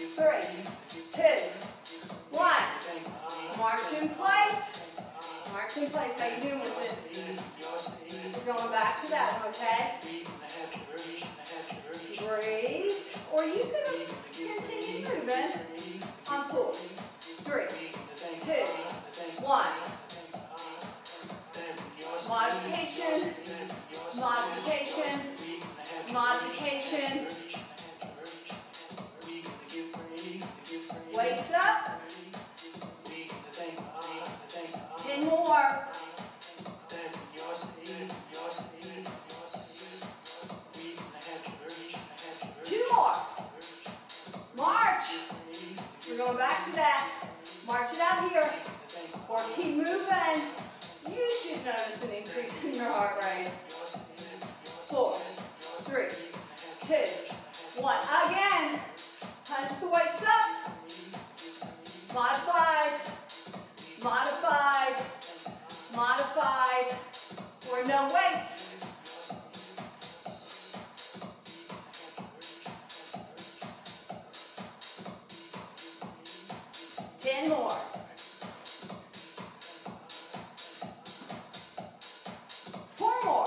3, 2, 1. March in place. March in place. How you doing with it? We're going back to that one, okay? Breathe. Or you could continue moving on 4, 3, 2, 1. Modification, modification, modification. Weights up. 10 more. Two more. March. We're going back to that. March it out here. Or keep moving. You should notice an increase in your heart rate. 4, 3, 2, 1. Again. Punch the weights up. Modified. Modified. Modified. Or no weights. Ten more. 4 more.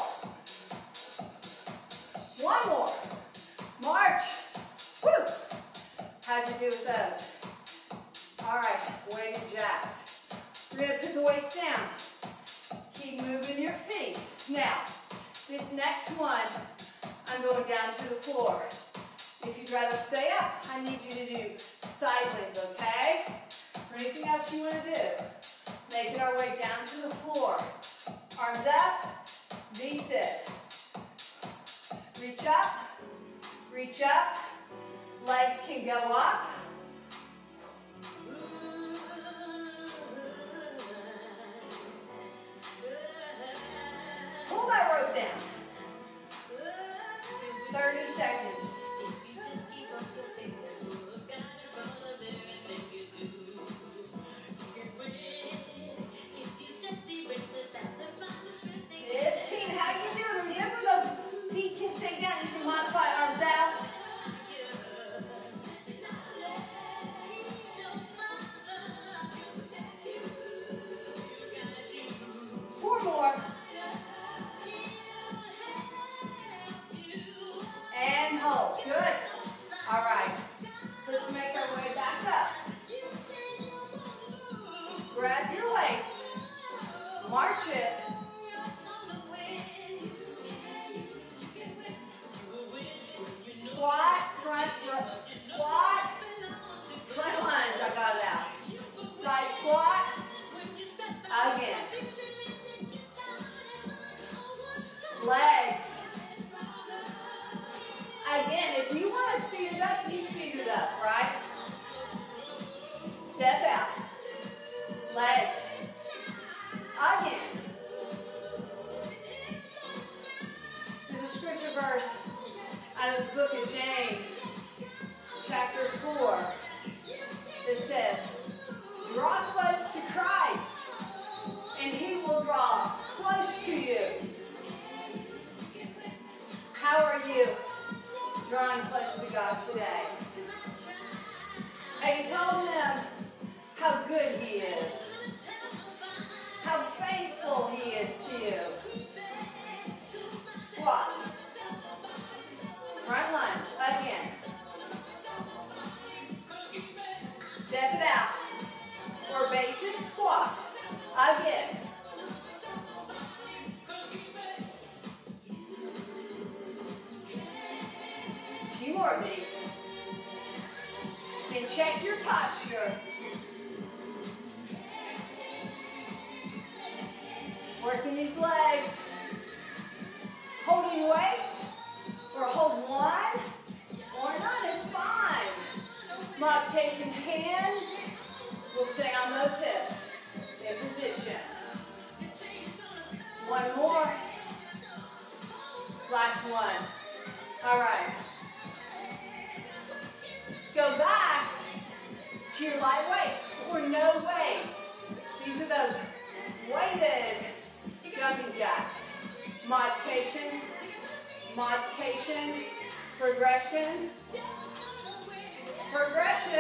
1 more. March. Woo! How'd you do with those? All right, weighted jacks. We're going to put the weights down. Keep moving your feet. Now, this next one, I'm going down to the floor. If you'd rather stay up, I need you to do side leans, okay? Or anything else you want to do. Making our way down to the floor. Arms up, V-sit. Reach up, reach up. Legs can go up. Pull that rope down. 30 seconds. How you doing? Remember those feet can stay down. You can modify arms out. Four more. And hold. Good. All right. Let's make our way back up. Grab your weights. March it. Squat, front, squat, front lunge, I got it out. Side squat, again. Legs. Again, if you want to speed it up, you speed it up, right? Step out. Legs. Again. There's a scripture verse out of the book of James, chapter 4, that says, draw close to Christ, and He will draw close to you. How are you drawing close to God today? Have you told Him how good He is? How faithful He is to you? Squat. Front lunge, again. Step it out. Or basic squat, again. A few more of these. And check your posture. Working these legs. Holding weights. Or hold one, or none is fine. Modification, hands will stay on those hips in position. One more. Last one. All right. Go back to your light weights or no weights. These are those weighted jumping jacks. Modification. Modification, progression, progression.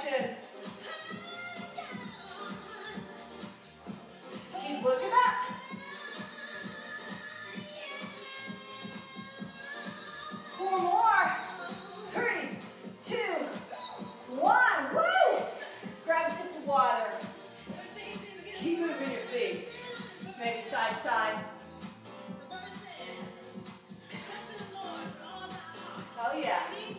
progression. Keep looking up. Four more. 3, 2, 1. Woo! Grab a sip of water. Keep moving your feet. Maybe side, side. Oh yeah.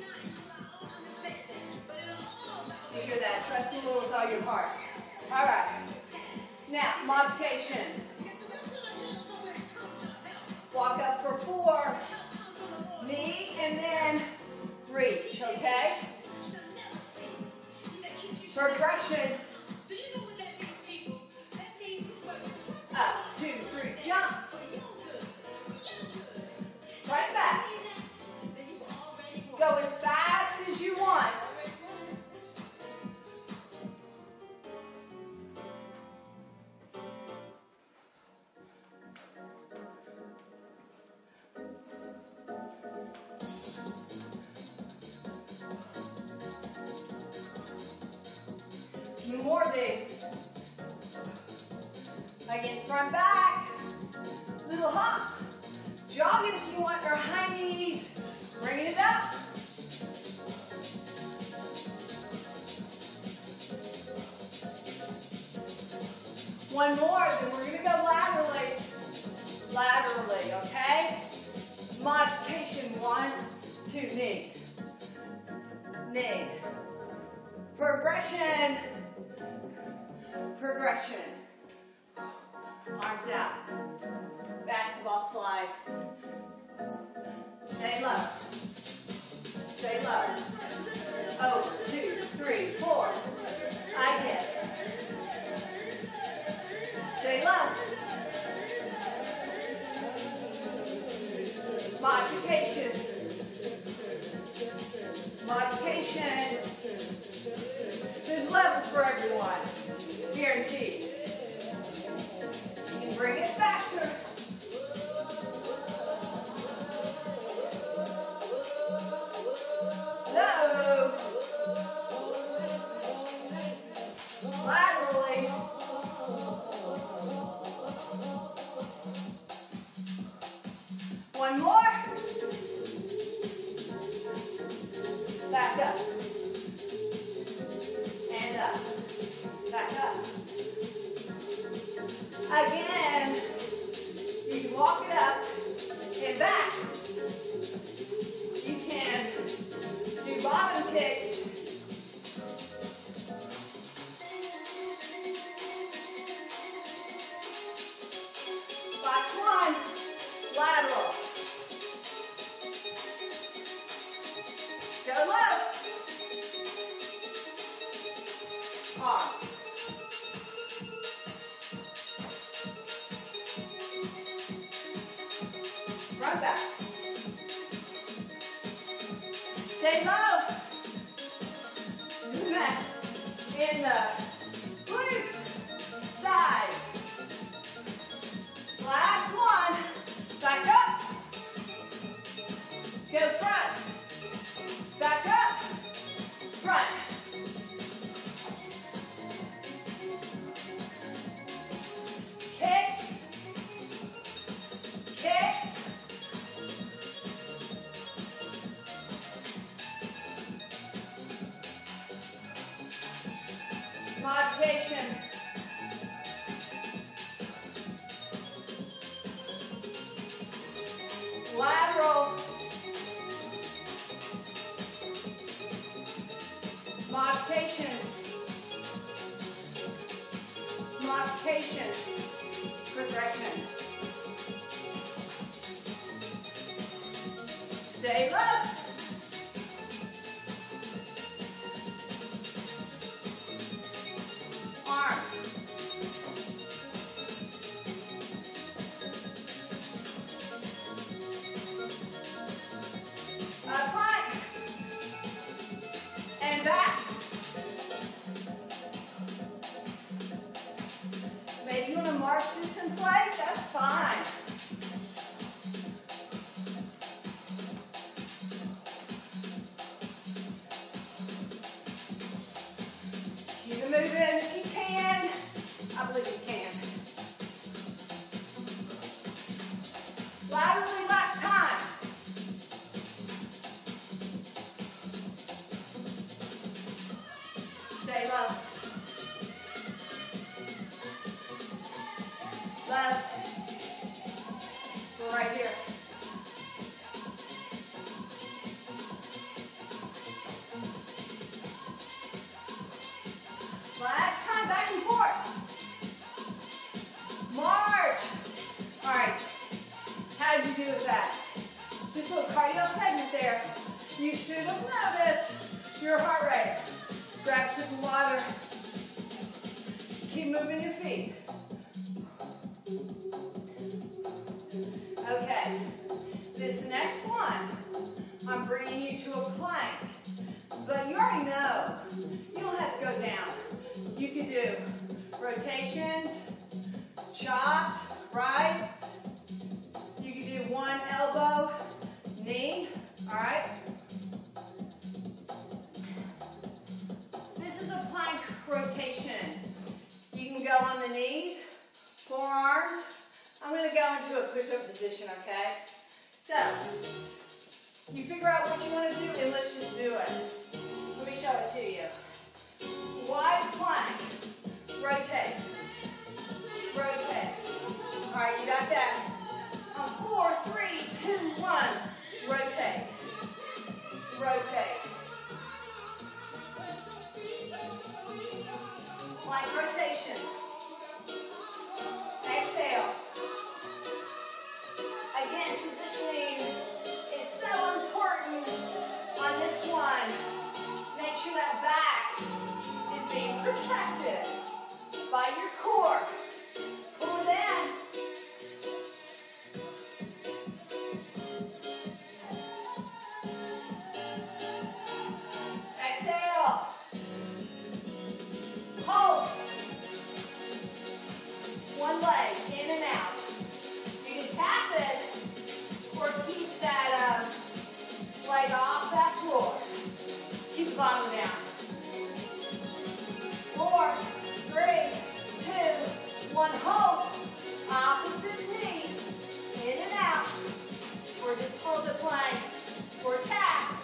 You hear that? Trust the Lord with all your heart. All right. Now, modification. Walk up for 4. Knee and then reach, okay? Progression. Up, 2, 3, jump. Right back. Go as fast as you want. Few more of these. Again, front, back. Little hop. Jog it if you want, or high knees. Bringing it up. One more, then we're going to go laterally. Laterally, okay? Modification, 1, 2, knee. Knee. Progression. Progression. Arms out. Basketball slide. Stay low. Stay low. Oh, 2, 3, 4. I get it. Stay low. Modification. Modification. There's levels for everyone. Guaranteed. You can bring it faster. Low. Laterally. One more. Back up. And up. Back up. Again, you can walk it up and back. You can do bottom kicks. Last one, lateral. Go low. Arms. Front back. Stay low. Movement in the glutes, thighs. Last one. Back up. Go front. Back up. Front. Kicks. Kicks. Modification. Lateral. Modification. Modification. Progression. Stay low. Arms. Up front. And back. Maybe you want to march this in place? That's fine. Stay low. Low. Go right here. Last time, back and forth. March. All right. How did you do with that? Just a little cardio segment there. You should have noticed your heart rate. Grab some water. Keep moving your feet. Okay. This next one, I'm bringing you to a plank. But you already know, you don't have to go down. You can do rotations, chopped, right? You can do one elbow, knee, all right? This is a plank rotation. You can go on the knees, forearms. I'm going to go into a push-up position, okay? So, you figure out what you want to do and let's just do it. Let me show it to you. Wide plank. Rotate. Rotate. All right, you got that. On 4, 3, 2, 1. Rotate. Rotate. Plank rotation. Exhale. Again, positioning is so important on this one. Make sure that back is being protected by your core. Pull it in. Exhale. Hold. One leg in and out. You can tap it or keep that leg off that floor. Keep the bottom down. 4, 3, 2, 1. Hold. Opposite knee. In and out. Or just hold the plank. Or tap.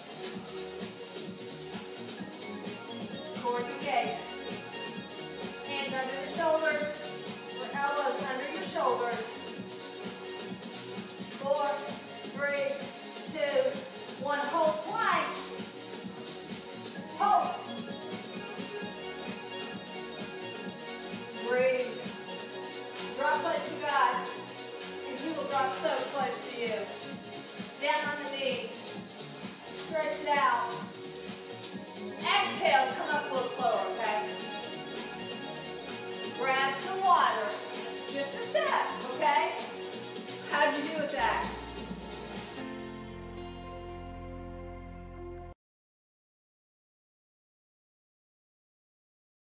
Core engaged. Hands under the shoulders. Or elbows under your shoulders. 4, 3, 2, 1. Hold plank. Hold. Breathe. Drop close to God. And He will drop so close to you. Down on the knees. Stretch it out. Exhale. Come up a little slower, okay? Grab some water. Just a sip, okay? How'd you do with that?